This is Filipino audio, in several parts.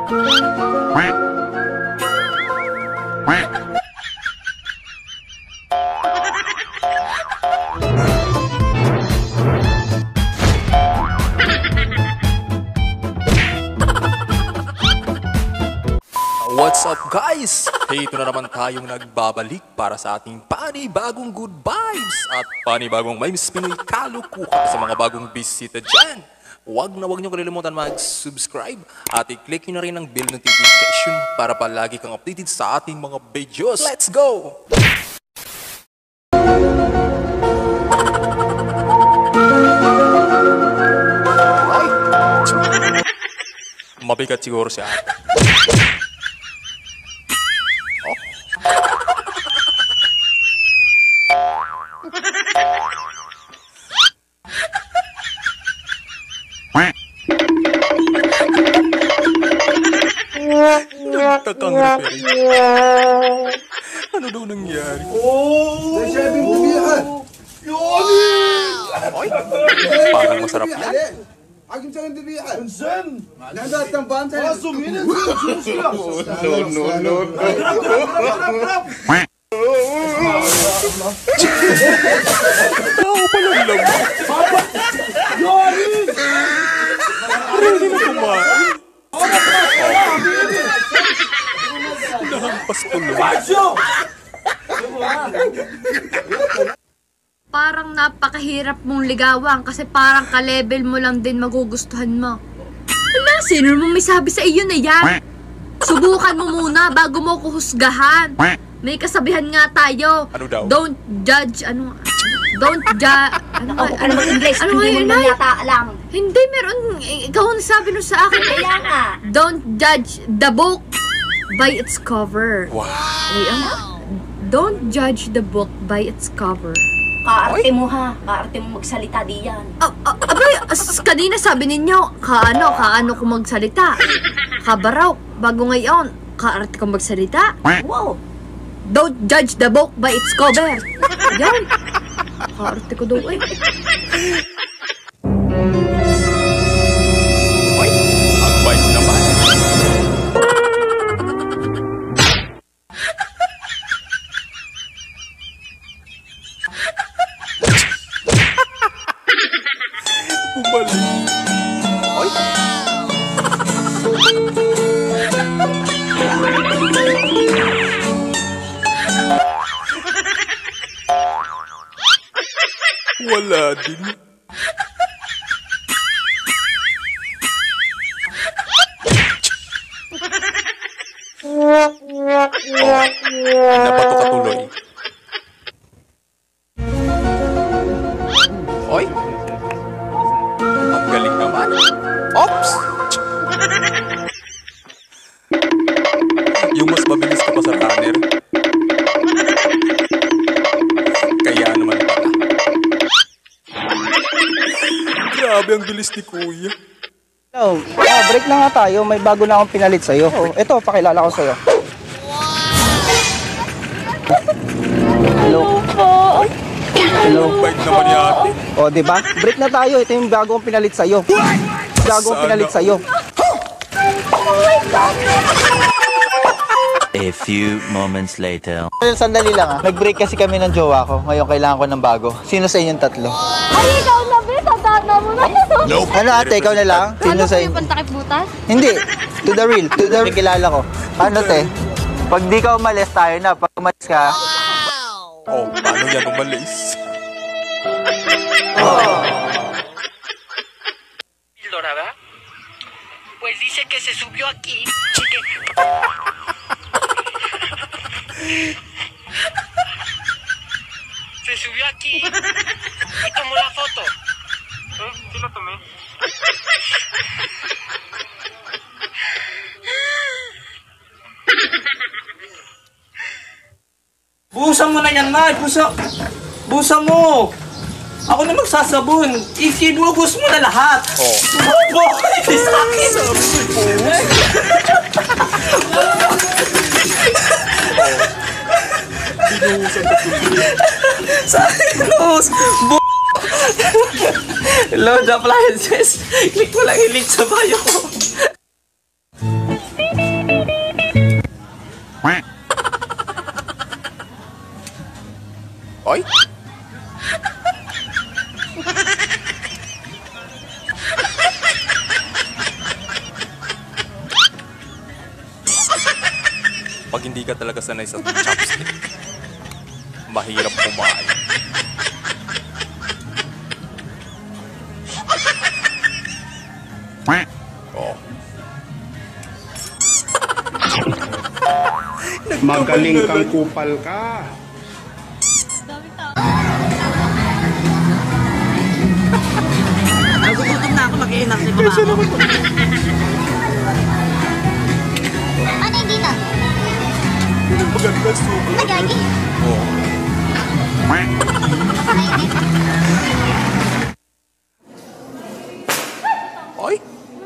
What's up guys? Hey, ito na naman tayong nagbabalik para sa ating panibagong good vibes at panibagong memes Pinoy kalukuhan sa mga bagong bisita dyan. Huwag niyo kalilimutan mag-subscribe at i-click nyo na rin ang bell notification para palagi kang updated sa ating mga videos. Let's go! Ay! Mabigat siguro siya. Nagtakang referee. Ano daw nangyari? Oh! Nasabing tumihan! Yoni! Oy! Parang masarap yan. Akin sa ng tumihan! Sen! Nadat ng bantay! Masuminin! Sumusula! No! Grab! Ako palang lang. Yoni! Hindi na kumain. Nahampas ko lang. Parang napakahirap mong ligawan kasi parang ka-level mo lang din magugustuhan mo. Wala, sino mo may sabi sa iyo na yan? Subukan mo muna bago mo ko husgahan. May kasabihan nga tayo. Ano daw? Don't judge, don't judge, Ano mag-English? Hindi mo yata alam. Hindi, meron, ikaw ang sabi nun sa akin. Kaya nga. Don't judge the book by its cover. Wow. Ay, don't judge the book by its cover. Kaarte mo ha. Kaarte mo magsalita diyan. Abay, kanina sabi ninyo, kaano kung magsalita. Kabaraw, bago ngayon, kaarte kong magsalita. Wow. Don't judge the book by its cover. Yan. Kaarte ko daw eh. Oy! Ang bait naman. Bumalik. Oy! Wala din. Nabato ka tuloy. Oy! Ang galing naman. Ops! Yung mas mabilis ka pa sa runner. Kaya naman pala. Grabe ang bilis ni Kuya. Hello, break na nga tayo. May bago na akong pinalit sa'yo. Ito, pakilala ko sa'yo. Hello. Hello. Bait naman ni ate. O, diba? Break na tayo. Ito yung bago kong pinalit sa'yo. Bago kong pinalit sa'yo. A few moments later. Sandali lang Nag-break kasi kami ng jowa ko. Ngayon kailangan ko ng bago. Sino sa inyong tatlo? Ay, ikaw na, be. Tandaan mo na. Nope. Ano ate, ikaw na lang? Sino sa inyo? Pantakip butas? Hindi. To the real. Kilala ko. Ano te? Pag di ka umalis, tayo na. Pag umalis ka, Oh, paano yan umalis? Píldora, ¿verdad? Pues dice que se subió aquí y que... Se subió aquí y tomó la foto. Sí la tomé. Buhusan mo na yan, Nay! Buhusan mo! Ako na magsasabon! Ikinugos mo na lahat! Oh. Boy! Hindi sa akin! Binuhusan ka tuloy. Sa akin, Rose! Hello, the appliances! Click mo lang i-link sa bio ko! Oy! Pag hindi ka talaga sanay sa chopstick, mahirap kumain. Oh. Magaling kang kupal ka. Nagugutom na ako, mag-iinak si mama ako. Ano hindi na? Maganda subo. Nagagi. Oh. Oy!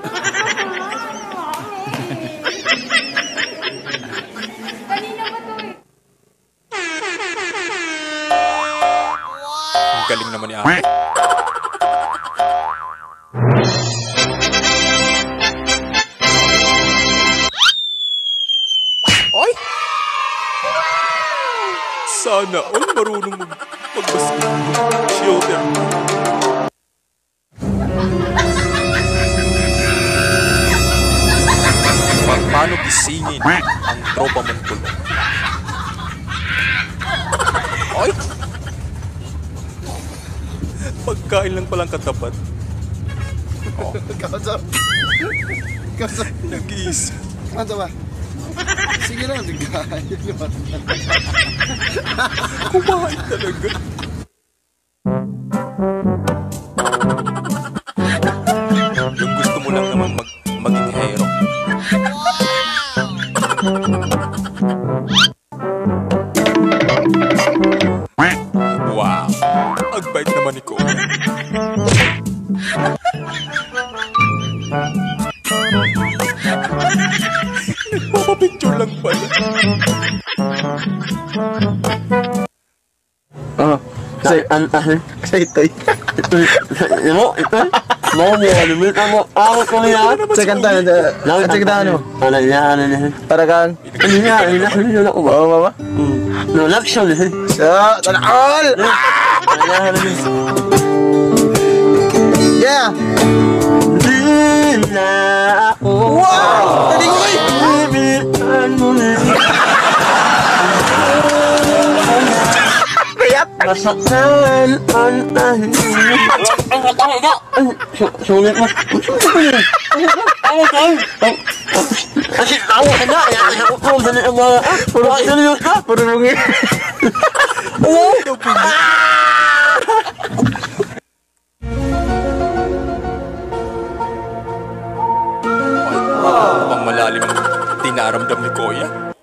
Ang galing naman ni ate. Oy! Sana all marunong mag-basketball. Shooter. Paano gisingin ang tropa mong kulong? Oy! Pagkain lang palang katapat. Oh, Kausap. Kausap. nag-iisa. Ano ba? Sige lang, tigay. Kumain talaga. Yung gusto mo lang naman maging hero. Wow! Ang bait naman ni Kuya. Nagpapapicture lang pala. Kasi ito'y. Second time. Second time mo. Para kang. Oo, mama. So, tanakol! Yeah! Wow! Tadi ko kayo! Kayat! Nasaktan ang tahimik. Ang katahiga! Sulit mo. Ano tayo? Kasi tawa ka na. Ako dali ang mga... Puro ka serious ka? Puro lungi. Mukhang malalim ang tinaramdam ni Kuya.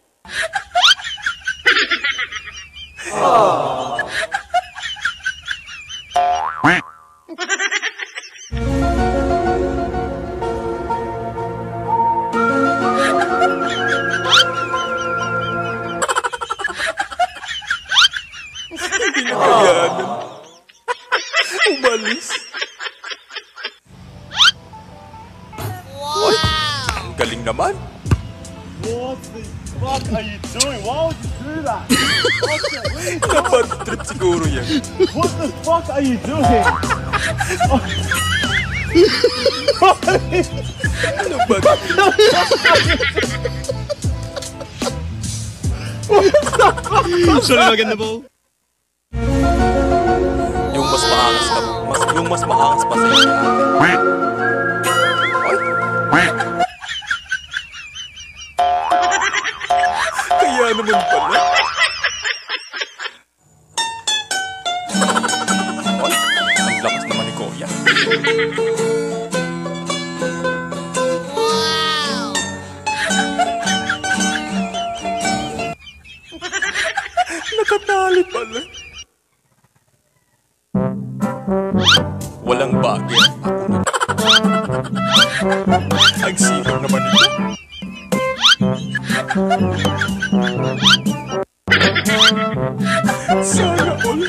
Hindi na kayanan. Umalis. Wow! Ang galing naman. What the fuck are you doing? Why would you do that? Napad trip siguro yan. What the fuck are you doing? Ano ba? Sorry, maganda po. Yung mas maangas na, yung mas maangas pa sa inyo. Kaya naman pala. Oy, ang lakas naman ni Kuya. Nakatali pala. Walang bagay. Ako na. Ang sipag naman nito. Sana all.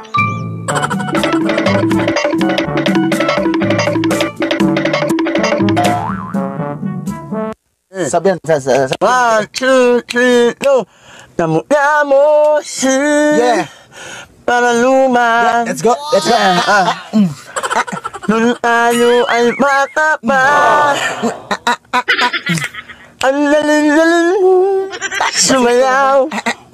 Oy. Sabihan. 1, 2, 3, go. Namu si. Yeah. Para luma. Let's go. Let's go. Nung tayo ay bata pa. Ang lalin-lalin mo. Sumayaw.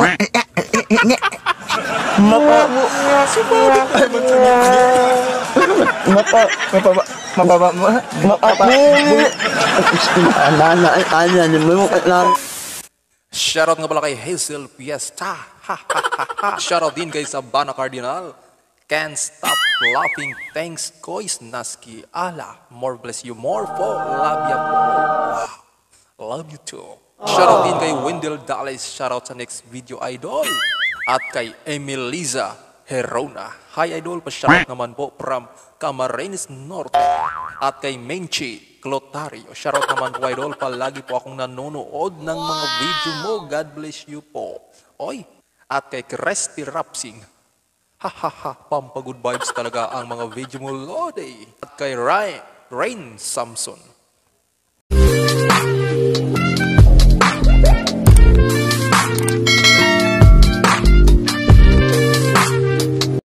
Shoutout nga pala kay Hazel Fiesta. Ha, ha, ha, ha. Shoutout din kay Sabana Cardinal. Can't stop laughing. Thanks, Kois Naski. Ala, more bless you, more for love ya po. Wow. Love you too. Shoutout din kay Wendell Dallas. Shoutout sa next video idol. At kay Emiliza Herona. Hi idol, pa-shoutout naman po from Camarines Norte. At kay Menchi Clotario. Shoutout naman po idol. Palagi po akong nanonood ng mga video mo. God bless you po. Oy. At kay Cresty Rapsing. Ha ha ha, pampa good vibes talaga ang mga video mo, Lodi. At kay Rain Samson.